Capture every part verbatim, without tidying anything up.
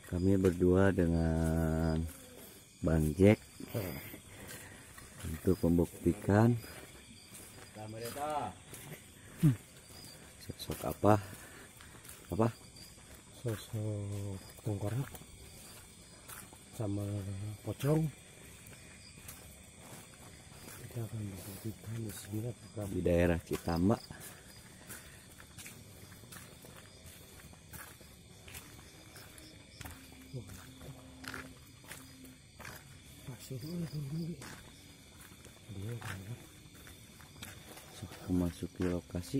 Kami berdua dengan Bang Jack untuk membuktikan sosok apa apa sosok tengkorak sama pocong. Kita akan membuktikan di sini apakah di daerah Citambak. pasir ini dia banyak. Memasuki lokasi.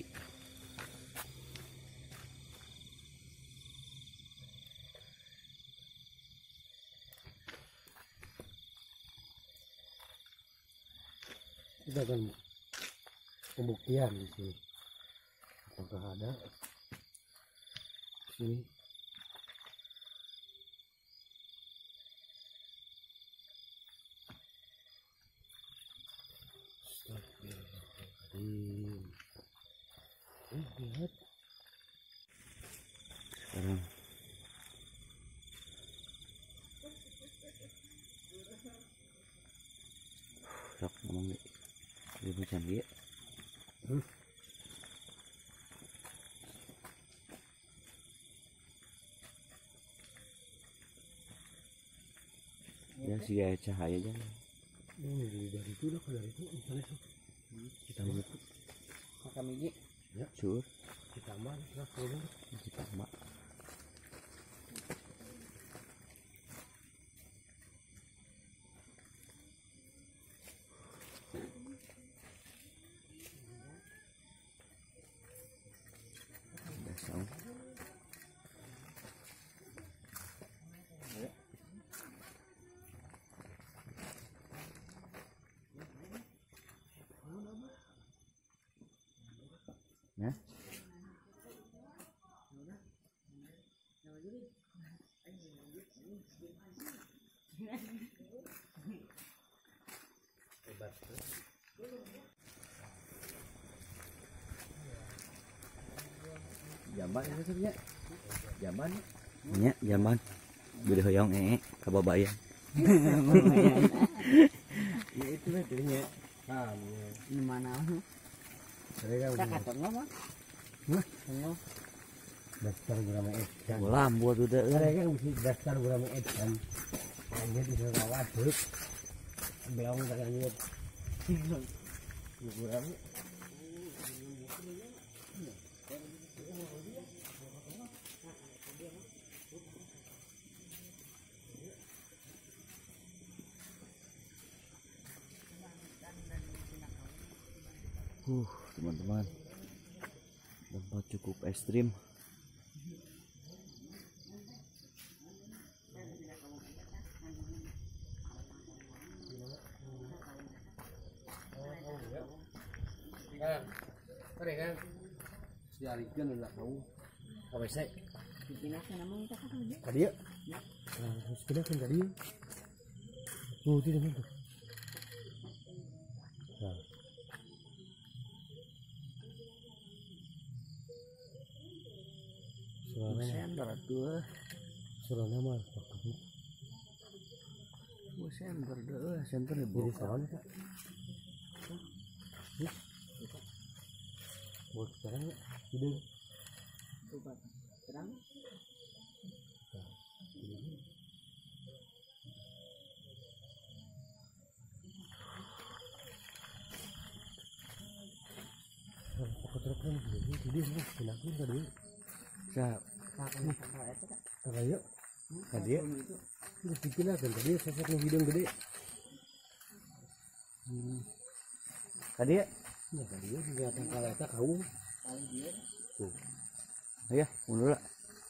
Kita akan pembuktian di sini apakah ada di sini. Astagfirullahaladzim. Eh, lihat Sekarang sok ngomong deh. Dia macam dia. hmm. Ya sih ya cahaya aja. Ini dari dari itu dah, dari itu misalnya sok kita lihat Kami ini ya sur kita mana lah kalau Citambak. Nah, Jamban itu sebenarnya. Jamban. nya zaman beli hoyong ee kababayan. ya itu betulnya. Nah, Di mana? mereka Kita udah kata ngomong. Hah? Ngomong. daftar gurame edan. Ulam buat udah Mereka mesti daftar gurame edan. Hanya di rawat dek. Belum tak lanjut. Gurame. Uh, teman-teman, tempat cukup ekstrim. Kan, kan, dialihkan udah tahu. Apa sih? Dipindahkan namanya kita kan aja. Tadi ya? Nah, harus pindahkan tadi ya. Oh, tidak mantap. Nah. Suaranya, Desember tuh. suaranya mah pakai. Desember deh, Desember Jadi ibu. suaranya kak. Buat sekarang ya, ide. Coba terang. Pokok terapkan jadi jadi semua pindahkan tadi. Siap. Kakaknya kakak itu kak. Terayo, Tadi ya? udah dipindahkan tadi sosok yang hidung gede. Hmm. Tadi ya? Ya tadi ya kelihatan kalau eta kau. Tuh. Ayo, mundur lah.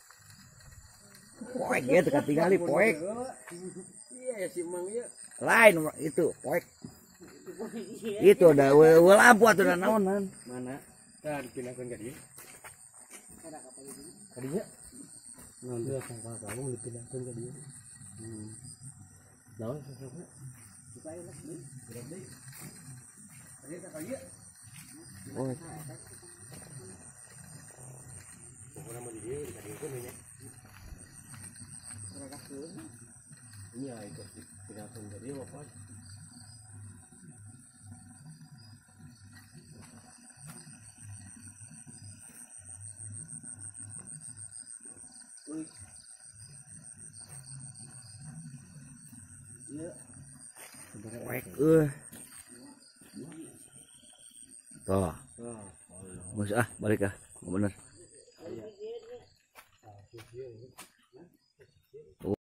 Poek ya, tekan tinggali poek. Iya si Mang ya. Lain itu poek. Itu udah we lampu atau udah naonan. Mana? Nah dipindahkan ke dia. Tadinya nanti akan kalau kamu dipindahkan ke dia. Hmm. Naon sosoknya? Supaya lah nih. Berarti. Tadi kata dia. Oh, Pokoknya mau di dia, tadi itu banyak. Iya itu pinatun dari apa? Poek eh. Tuh. Oh, Mus ah balik ah. Bener.